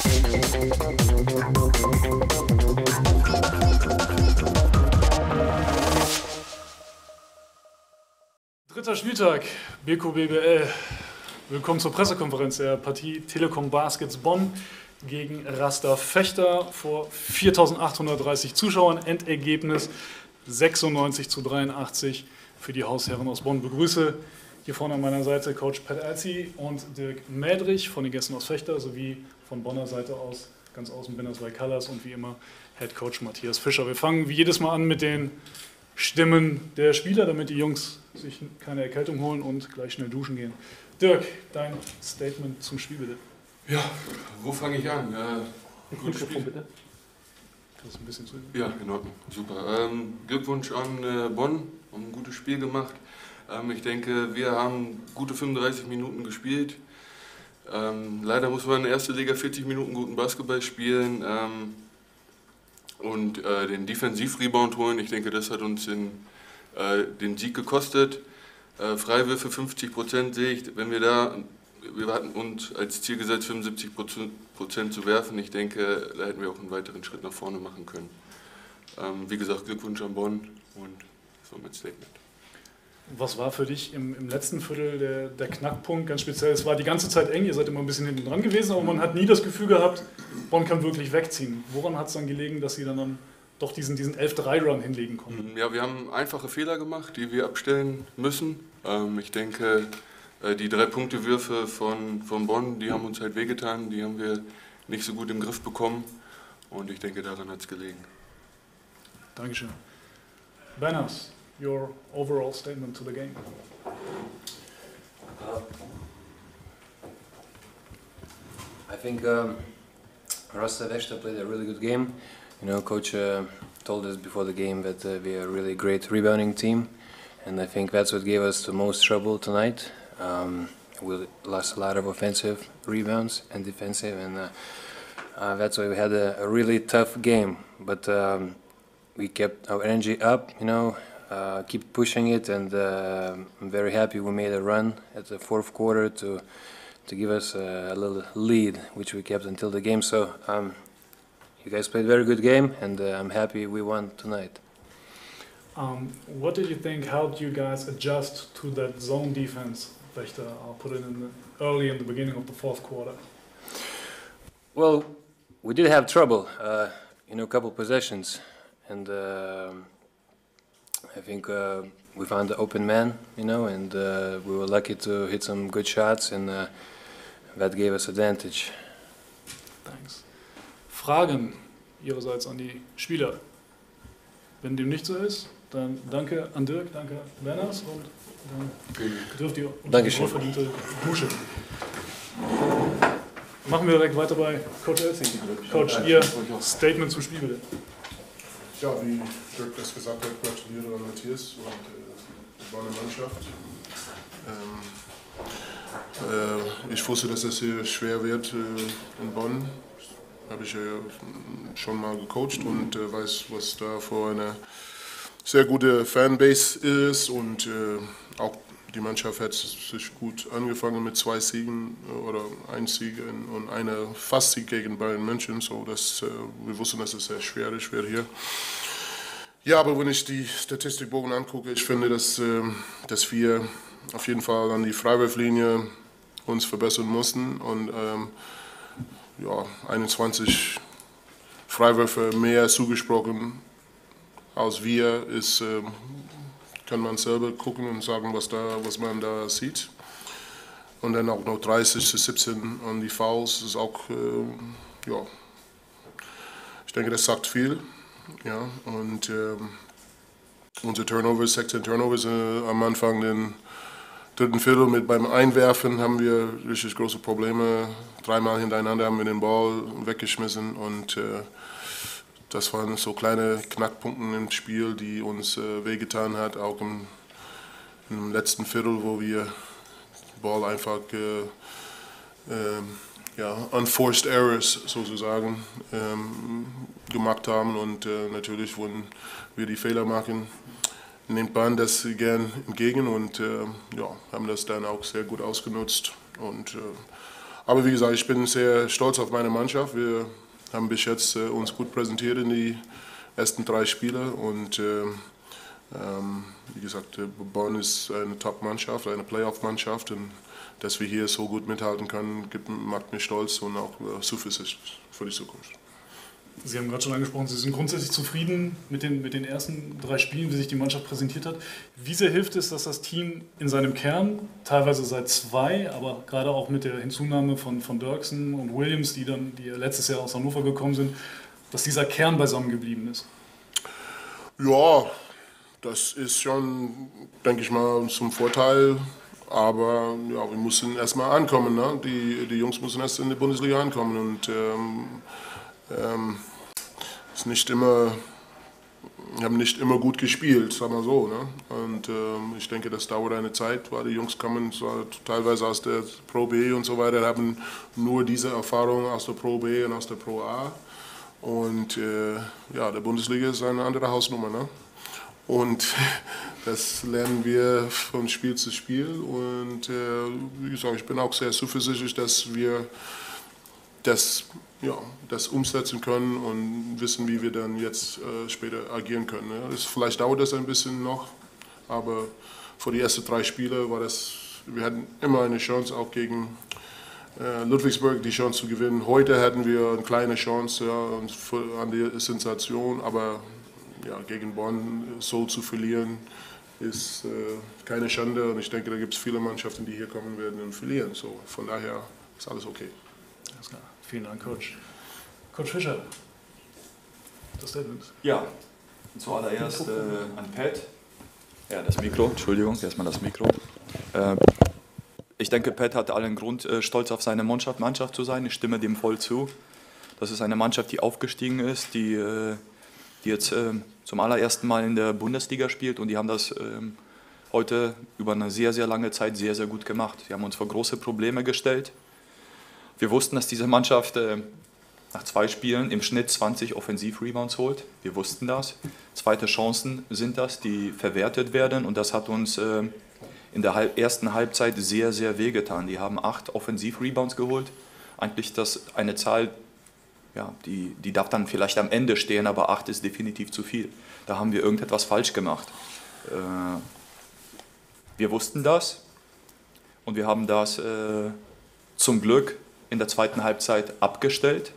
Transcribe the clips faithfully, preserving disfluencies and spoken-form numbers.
Dritter Spieltag, B Q B B L. Willkommen zur Pressekonferenz der Partie Telekom Baskets Bonn gegen Raster Fechter vor viertausendachthundertdreißig Zuschauern. Endergebnis sechsundneunzig zu dreiundachtzig für die Hausherren aus Bonn. Begrüße hier vorne an meiner Seite Coach Pat Elzi und Dirk Mädrich von den Gästen aus Fechter sowie von Bonner Seite aus ganz außen Binders bei Colors und wie immer Head Coach Matthias Fischer. Wir fangen wie jedes Mal an mit den Stimmen der Spieler, damit die Jungs sich keine Erkältung holen und gleich schnell duschen gehen. Dirk, dein Statement zum Spiel bitte. Ja, wo fange ich an? Äh, gutes Spiel. Bitte. Das ist ein bisschen zu. Ja, in Ordnung, super. Ähm, Glückwunsch an äh, Bonn, haben ein gutes Spiel gemacht. Ähm, ich denke, wir haben gute fünfunddreißig Minuten gespielt. Ähm, leider muss man in der ersten Liga vierzig Minuten guten Basketball spielen. Ähm, und äh, den Defensiv-Rebound holen. Ich denke, das hat uns den, äh, den Sieg gekostet. Äh, Freiwürfe fünfzig Prozent sehe ich, wenn wir da, wir hatten uns als Ziel gesetzt, fünfundsiebzig Prozent zu werfen. Ich denke, da hätten wir auch einen weiteren Schritt nach vorne machen können. Ähm, wie gesagt, Glückwunsch an Bonn und das war mein Statement. Was war für dich im, im letzten Viertel der, der Knackpunkt? Ganz speziell, es war die ganze Zeit eng, ihr seid immer ein bisschen hinten dran gewesen, aber man hat nie das Gefühl gehabt, Bonn kann wirklich wegziehen. Woran hat es dann gelegen, dass sie dann, dann doch diesen, diesen elf drei Run hinlegen konnten? Ja, wir haben einfache Fehler gemacht, die wir abstellen müssen. Ähm, ich denke, äh, die drei Punkte Würfe von, von Bonn, die haben uns halt wehgetan, die haben wir nicht so gut im Griff bekommen und ich denke, daran hat es gelegen. Dankeschön. Banners, your overall statement to the game. Uh, I think um, Raster Fechter played a really good game. You know, coach uh, told us before the game that uh, we are a really great rebounding team, and I think that's what gave us the most trouble tonight. Um, we lost a lot of offensive rebounds and defensive, and uh, uh, that's why we had a, a really tough game. But um, we kept our energy up, you know. Uh, keep pushing it, and uh, I'm very happy we made a run at the fourth quarter to to give us a, a little lead, which we kept until the game. So um, you guys played a very good game, and uh, I'm happy we won tonight. Um, what did you think helped you guys adjust to that zone defense? Fechter, I'll put it in the, early in the beginning of the fourth quarter. Well, we did have trouble, uh, you know, a couple possessions, and. Uh, I think uh, we found the open man, you know, and uh, we were lucky to hit some good shots, and uh, that gave us advantage. Thanks. Fragen Ihrerseits an die Spieler? Wenn dem nicht so ist, dann danke an Dirk, danke Banners und dann dürft ihr unsere wohlverdiente Dusche. Machen wir direkt weiter bei Coach Elzi. Coach, Ihr Statement zum Spiel bitte. Ja, wie Dirk das gesagt hat, gratuliere an Matthias und äh, die Bonner Mannschaft. Ähm, äh, ich wusste, dass es hier schwer wird äh, in Bonn. Habe ich ja schon mal gecoacht und äh, weiß, was da für eine sehr gute Fanbase ist. Und äh, auch die Mannschaft hat sich gut angefangen mit zwei Siegen oder ein Sieg und einer Fastsieg gegen Bayern München. So, dass, äh, wir wussten, dass es sehr schwer ist schwer hier. Ja, aber wenn ich die Statistikbogen angucke, ich finde, dass, äh, dass wir auf jeden Fall an die Freiwurflinie uns verbessern mussten. Und ähm, ja, einundzwanzig Freiwürfe mehr zugesprochen als wir ist. Äh, kann man selber gucken und sagen, was, da, was man da sieht. Und dann auch noch dreißig zu siebzehn an die Fouls, ist auch, äh, ja, ich denke, das sagt viel. Ja, und äh, unsere Turnovers, sechzehn Turnovers äh, am Anfang den dritten Viertel mit beim Einwerfen haben wir richtig große Probleme. Dreimal hintereinander haben wir den Ball weggeschmissen und äh, das waren so kleine Knackpunkte im Spiel, die uns äh, wehgetan hat, auch im, im letzten Viertel, wo wir den Ball einfach äh, äh, ja, unforced errors sozusagen ähm, gemacht haben. Und äh, natürlich, wenn wir die Fehler machen, nimmt man das gern entgegen und äh, ja, haben das dann auch sehr gut ausgenutzt. Und äh, aber wie gesagt, ich bin sehr stolz auf meine Mannschaft. Wir haben bis jetzt äh, uns gut präsentiert in die ersten drei Spiele und äh, ähm, wie gesagt, Bonn ist eine Top-Mannschaft, eine Playoff-Mannschaft und dass wir hier so gut mithalten können, gibt, macht mich stolz und auch äh, zuversichtlich für die Zukunft. Sie haben gerade schon angesprochen, Sie sind grundsätzlich zufrieden mit den, mit den ersten drei Spielen, wie sich die Mannschaft präsentiert hat. Wie sehr hilft es, dass das Team in seinem Kern, teilweise seit zwei, aber gerade auch mit der Hinzunahme von, von Dirksen und Williams, die dann die letztes Jahr aus Hannover gekommen sind, dass dieser Kern beisammen geblieben ist? Ja, das ist schon, denke ich mal, zum Vorteil. Aber ja, wir müssen erstmal ankommen. Ne? Die, die Jungs müssen erst in die Bundesliga ankommen. Und ähm, ähm, ist nicht immer, wir haben nicht immer gut gespielt, sagen wir so. Ne? Und ähm, ich denke, das dauert eine Zeit, weil die Jungs kommen so, teilweise aus der Pro B und so weiter, haben nur diese Erfahrung aus der Pro B und aus der Pro A. Und äh, ja, der Bundesliga ist eine andere Hausnummer. Ne? Und das lernen wir von Spiel zu Spiel. Und äh, wie gesagt, ich bin auch sehr zuversichtlich, dass wir das, ja, das umsetzen können und wissen, wie wir dann jetzt äh, später agieren können. Ne? Das, vielleicht dauert das ein bisschen noch, aber für die ersten drei Spiele war das, wir hatten immer eine Chance, auch gegen äh, Ludwigsburg die Chance zu gewinnen. Heute hatten wir eine kleine Chance ja, und für, an die Sensation, aber ja, gegen Bonn so zu verlieren, ist äh, keine Schande. Und ich denke, da gibt es viele Mannschaften, die hier kommen werden und verlieren. So, von daher ist alles okay. Alles klar. Vielen Dank, Coach. Coach Fischer, das Statement. Ja, zuallererst äh, an Pat. Ja, das Mikro, Entschuldigung, erstmal das Mikro. Äh, ich denke, Pat hat allen Grund, äh, stolz auf seine Mannschaft, Mannschaft zu sein. Ich stimme dem voll zu. Das ist eine Mannschaft, die aufgestiegen ist, die, äh, die jetzt äh, zum allerersten Mal in der Bundesliga spielt und die haben das äh, heute über eine sehr, sehr lange Zeit sehr, sehr gut gemacht. Sie haben uns vor große Probleme gestellt. Wir wussten, dass diese Mannschaft äh, nach zwei Spielen im Schnitt zwanzig Offensiv-Rebounds holt. Wir wussten das. Zweite Chancen sind das, die verwertet werden. Und das hat uns äh, in der halb, ersten Halbzeit sehr, sehr wehgetan. Die haben acht Offensiv-Rebounds geholt. Eigentlich das eine Zahl, ja, die, die darf dann vielleicht am Ende stehen, aber acht ist definitiv zu viel. Da haben wir irgendetwas falsch gemacht. Äh, wir wussten das und wir haben das äh, zum Glück in der zweiten Halbzeit abgestellt,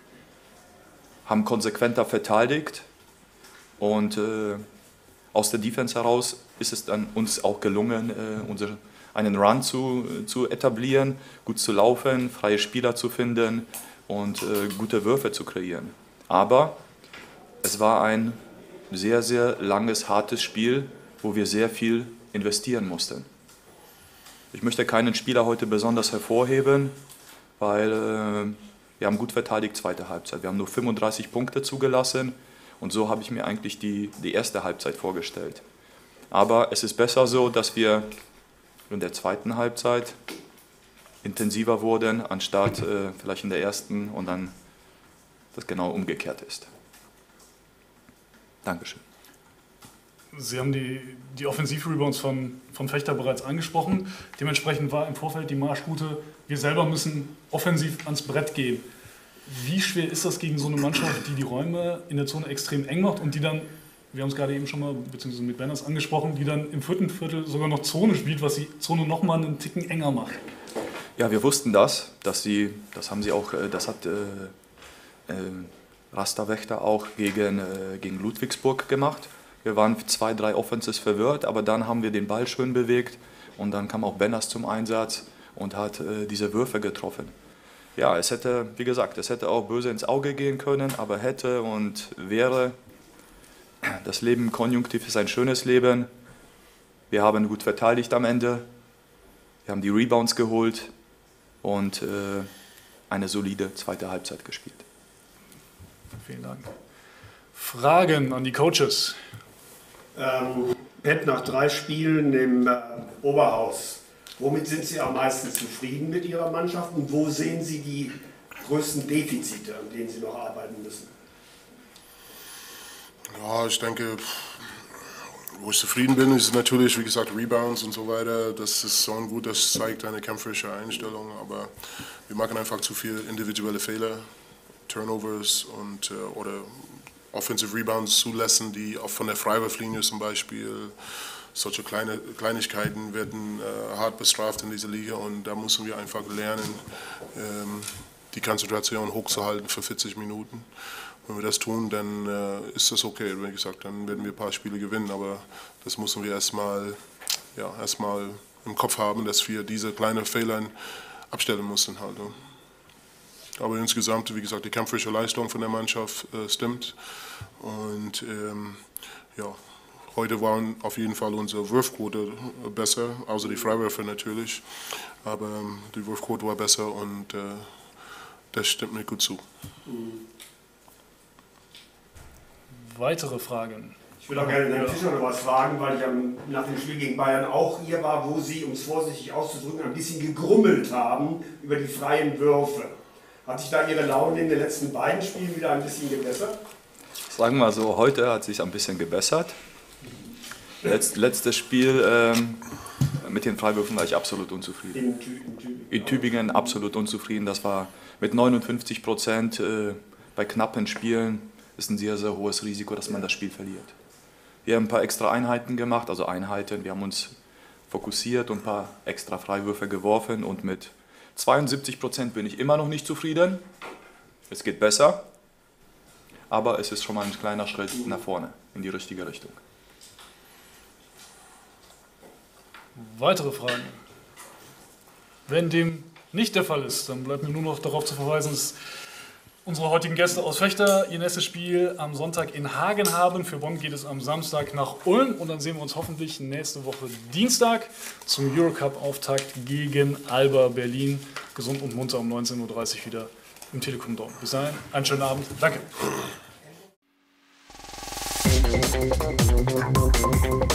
haben konsequenter verteidigt und äh, aus der Defense heraus ist es dann uns auch gelungen, äh, unsere, einen Run zu, zu etablieren, gut zu laufen, freie Spieler zu finden und äh, gute Würfe zu kreieren. Aber es war ein sehr, sehr langes, hartes Spiel, wo wir sehr viel investieren mussten. Ich möchte keinen Spieler heute besonders hervorheben, weil äh, wir haben gut verteidigt zweite Halbzeit. Wir haben nur fünfunddreißig Punkte zugelassen und so habe ich mir eigentlich die, die erste Halbzeit vorgestellt. Aber es ist besser so, dass wir in der zweiten Halbzeit intensiver wurden, anstatt äh, vielleicht in der ersten und dann das genau umgekehrt ist. Dankeschön. Sie haben die, die Offensiv-Rebounds von, von Fechter bereits angesprochen. Dementsprechend war im Vorfeld die Marschroute, wir selber müssen offensiv ans Brett gehen. Wie schwer ist das gegen so eine Mannschaft, die die Räume in der Zone extrem eng macht und die dann, wir haben es gerade eben schon mal, beziehungsweise mit Banners angesprochen, die dann im vierten Viertel sogar noch Zone spielt, was die Zone nochmal einen Ticken enger macht? Ja, wir wussten das, dass sie, das haben sie auch, das hat äh, äh, Rasta Wächter auch gegen, äh, gegen Ludwigsburg gemacht. Wir waren zwei, drei Offenses verwirrt, aber dann haben wir den Ball schön bewegt und dann kam auch Benners zum Einsatz und hat äh, diese Würfe getroffen. Ja, es hätte, wie gesagt, es hätte auch böse ins Auge gehen können, aber hätte und wäre. Das Leben konjunktiv ist ein schönes Leben. Wir haben gut verteidigt am Ende. Wir haben die Rebounds geholt und äh, eine solide zweite Halbzeit gespielt. Vielen Dank. Fragen an die Coaches? Ähm, Pat, nach drei Spielen im äh, Oberhaus, womit sind Sie am meisten zufrieden mit Ihrer Mannschaft und wo sehen Sie die größten Defizite, an denen Sie noch arbeiten müssen? Ja, ich denke, Wo ich zufrieden bin, ist natürlich, wie gesagt, Rebounds und so weiter. Das ist so gut, das zeigt eine kämpferische Einstellung. Aber wir machen einfach zu viele individuelle Fehler, Turnovers und, äh, oder Offensive Rebounds zulassen, die auch von der Freiwurflinie zum Beispiel, solche kleine Kleinigkeiten werden äh, hart bestraft in dieser Liga und da müssen wir einfach lernen, ähm, die Konzentration hochzuhalten für vierzig Minuten. Wenn wir das tun, dann äh, ist das okay. Wie gesagt, dann werden wir ein paar Spiele gewinnen, aber das müssen wir erstmal ja, erstmal im Kopf haben, dass wir diese kleinen Fehler abstellen müssen. Halt, ne? Aber insgesamt, wie gesagt, die kämpferische Leistung von der Mannschaft äh, stimmt. Und ähm, ja, heute waren auf jeden Fall unsere Wurfquote besser, außer die Freiwürfe natürlich. Aber ähm, die Wurfquote war besser und äh, das stimmt mir gut zu. Weitere Fragen? Ich würde auch gerne Herrn Fischer noch was fragen, weil ich am, nach dem Spiel gegen Bayern auch hier war, wo Sie, um es vorsichtig auszudrücken, ein bisschen gegrummelt haben über die freien Würfe. Hat sich da Ihre Laune in den letzten beiden Spielen wieder ein bisschen gebessert? Sagen wir mal so, heute hat sich ein bisschen gebessert. Letzt, letztes Spiel ähm, mit den Freiwürfen war ich absolut unzufrieden. In, Tü in Tübingen. In Tübingen absolut unzufrieden. Das war mit neunundfünfzig Prozent äh, bei knappen Spielen ist ein sehr, sehr hohes Risiko, dass man das Spiel verliert. Wir haben ein paar extra Einheiten gemacht, also Einheiten. Wir haben uns fokussiert und ein paar extra Freiwürfe geworfen und mit zweiundsiebzig Prozent bin ich immer noch nicht zufrieden. Es geht besser, aber es ist schon mal ein kleiner Schritt nach vorne in die richtige Richtung. Weitere Fragen? Wenn dem nicht der Fall ist, dann bleibt mir nur noch darauf zu verweisen, dass unsere heutigen Gäste aus Fechter ihr nächstes Spiel am Sonntag in Hagen haben. Für Bonn geht es am Samstag nach Ulm und dann sehen wir uns hoffentlich nächste Woche Dienstag zum Eurocup-Auftakt gegen Alba Berlin. Gesund und munter um neunzehn Uhr dreißig wieder im Telekom Dome. Bis dahin, einen schönen Abend. Danke.